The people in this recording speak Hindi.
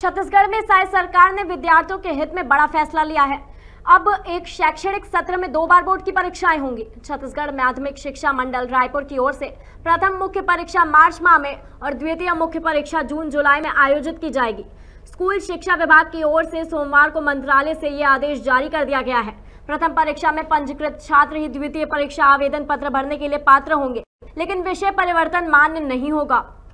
छत्तीसगढ़ में शायद सरकार ने विद्यार्थियों के हित में बड़ा फैसला लिया है। अब एक शैक्षणिक सत्र में 2 बार बोर्ड की परीक्षाएं होंगी। छत्तीसगढ़ माध्यमिक शिक्षा मंडल रायपुर की ओर से प्रथम मुख्य परीक्षा मार्च माह में और द्वितीय मुख्य परीक्षा जून जुलाई में आयोजित की जाएगी। स्कूल शिक्षा विभाग की ओर से सोमवार को मंत्रालय से ये आदेश जारी कर दिया गया है। प्रथम परीक्षा में पंजीकृत छात्र ही द्वितीय परीक्षा आवेदन पत्र भरने के लिए पात्र होंगे, लेकिन विषय परिवर्तन मान्य नहीं होगा।